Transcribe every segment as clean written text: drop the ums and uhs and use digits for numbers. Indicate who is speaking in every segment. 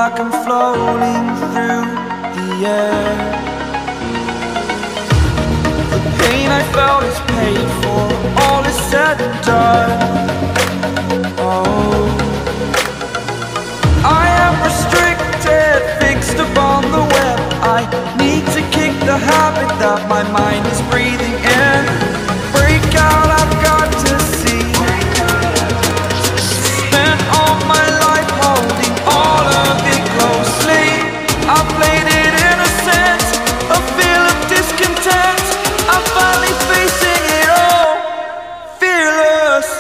Speaker 1: like I'm floating through the air. The pain I felt is paid for, all is said and done. Oh, I am restricted, fixed upon the web. I need to kick the habit that my mind is breathing in. Break out, I've got to see. Spent all my life holding all of it closely. I played it innocent, a feel of discontent. I'm finally facing it all, fearless.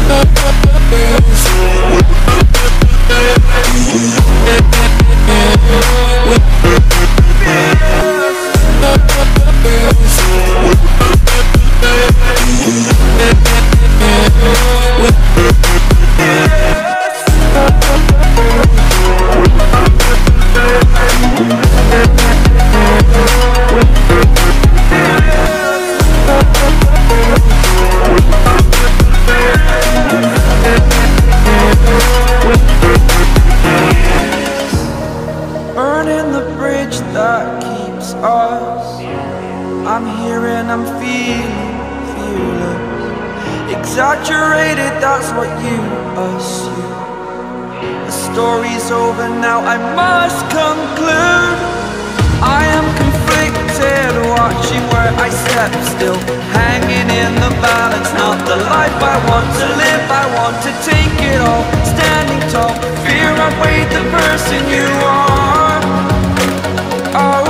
Speaker 1: Burning the bridge that keeps us. I'm here and I'm feeling fearless. Exaggerated, that's what you assume. The story's over now, I must conclude. I am conflicted, watching where I step still, hanging in the balance. Not the life I want to live, I want to take it all. Standing tall, fear I weighed the person you are. Oh,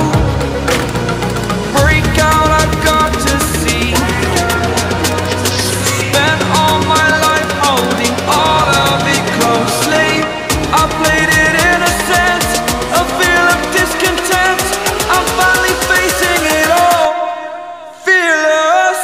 Speaker 1: break out, I've got to see. Spent all my life holding all of it closely. I played it innocent, a feel of discontent. I'm finally facing it all, fearless.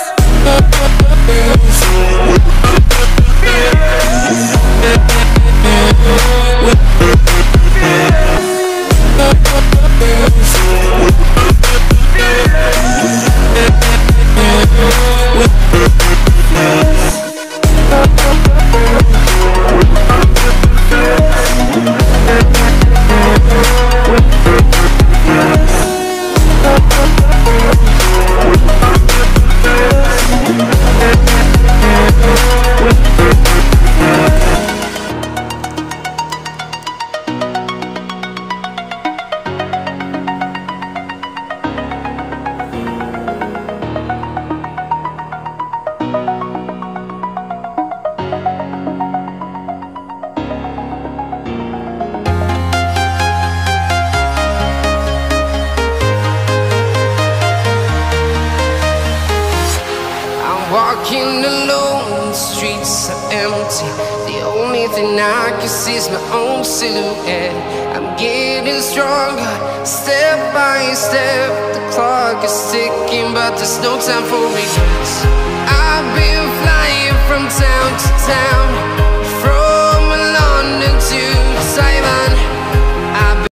Speaker 2: Walking alone, the streets are empty. The only thing I can see is my own silhouette. I'm getting stronger, step by step. The clock is ticking, but there's no time for regrets. I've been flying from town to town,